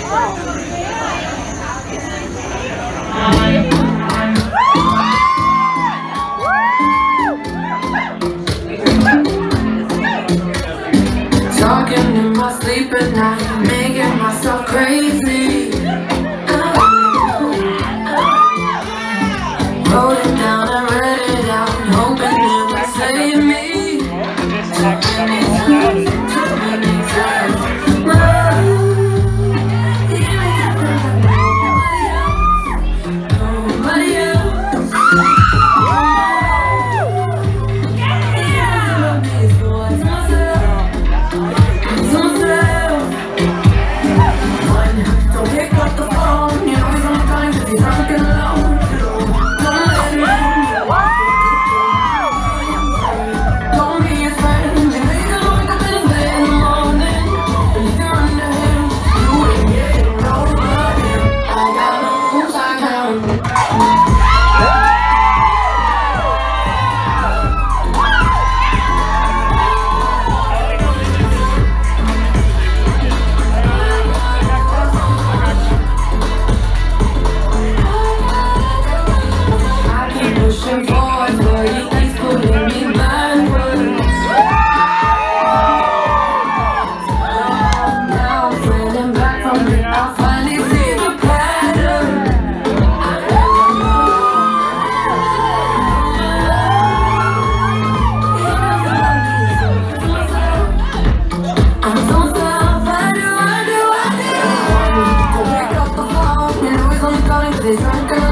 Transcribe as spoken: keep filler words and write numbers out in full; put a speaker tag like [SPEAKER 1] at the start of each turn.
[SPEAKER 1] Talking in my sleep at night, making myself crazy. Wrote it down and read it out, hoping it would save me. Too many times, too many times. Nobody else, don't pick up the phone, you know he's on the phone cause he's drunk and alone. Don't let him in. Don't be his friend. You know you can wake up in his bed in the morning, and if you're under him, you ain't getting over him. I got no moves, I count. Pushing forward, but he keeps pulling me backwards. Now I'm feeling back from it, I finally see the pattern. I'm so myself, I do, I do, I do. Don't pick up the phone, you know he's only calling 'cause he's drunk.